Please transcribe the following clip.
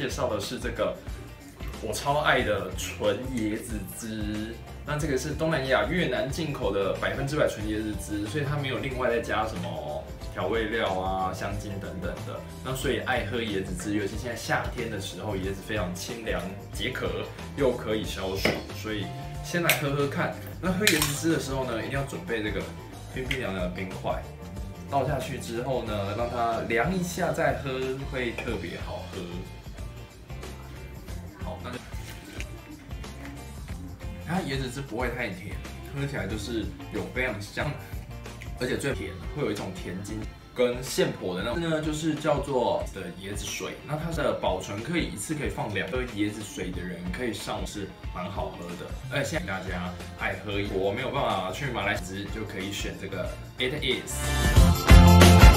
绍的是这个我超爱的纯椰子汁。那这个是东南亚越南进口的100%纯椰子汁，所以它没有另外再加什么调味料啊、香精等等的。那所以爱喝椰子汁，尤其现在夏天的时候，椰子非常清凉解渴，又可以消暑，所以先来喝喝看。那喝椰子汁的时候呢，一定要准备这个冰冰凉凉的冰块。倒下去之后呢，让它凉一下再喝，会特别好喝。好，那就它椰子汁不会太甜，喝起来就是有非常香，而且最甜，会有一种甜精跟现磨的那种呢，就是叫做的椰子水。那它的保存可以一次可以放2喝椰子水的人可以上是蛮好喝的。而且现在大家爱喝，我没有办法去马来西亚就可以选这个 It Is。